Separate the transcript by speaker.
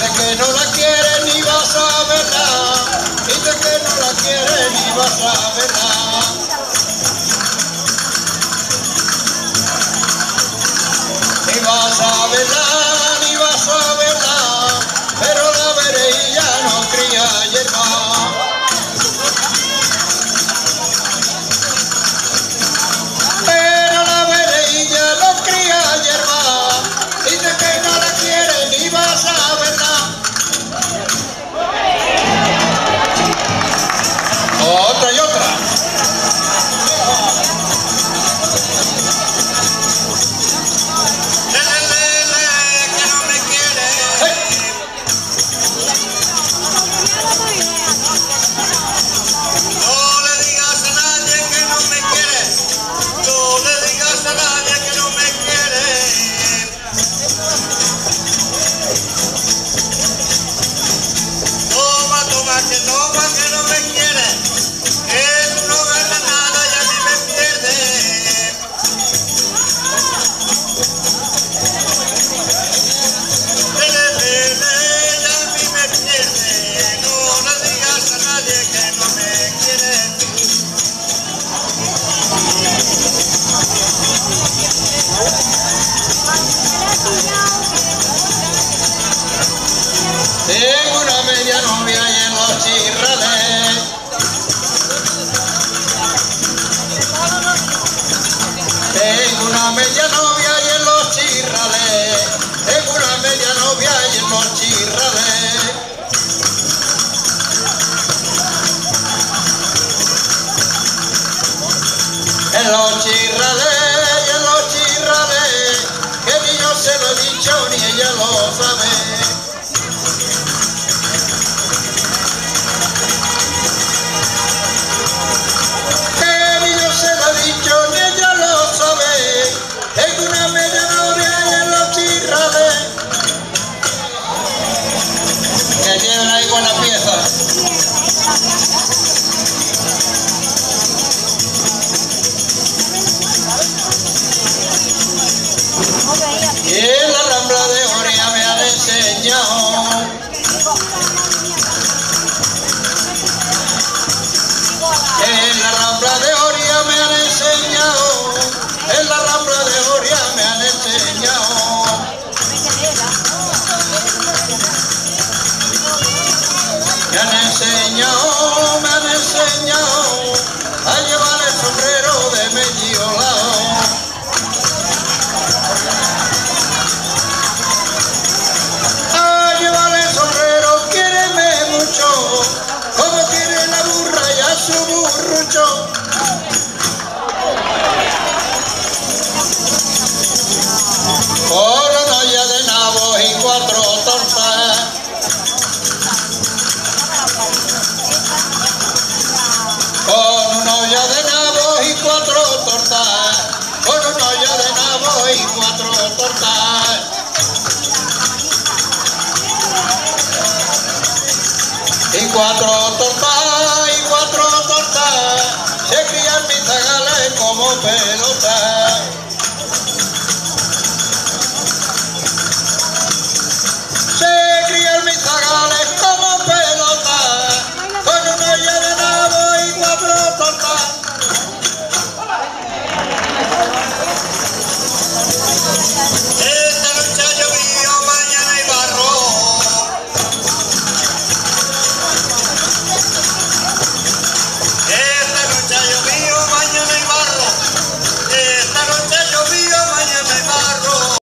Speaker 1: Dice que no la quiere ni vas a verla. Dice que no la quiere ni vas a verla. Ni vas a verla, ni vas a verla, pero la veré y ya no cría hierba. Pero la veré y ya no cría hierba. Dice que no la quiere ni vas a verla. Otra y otra. Tengo una media novia y en los chirrales. Tengo una media novia y en los chirrales. Tengo una media novia y en los chirrales. En los chirrales y en los chirrales, que ni yo se lo he dicho ni ella lo sabe. Tengo una media novia y en los chirrales. Que tienen ahí buena pieza. Y en la Rambla de Oria me han enseñado. En la Rambla de Oria me han enseñado. En la Rambla de Oria me han enseñado. Me han enseñado a llevar el sombrero de mejiolao. A llevar el sombrero, quiéreme mucho, como quiere la burra y a su burrucho. Con una olla de nabos y 4 tortas. Con una olla de nabos y 4 tortas. Con una olla de nabos y 4 tortas. Y 4 tortas, y 4 tortas. Se crían mis zagales como pelotas.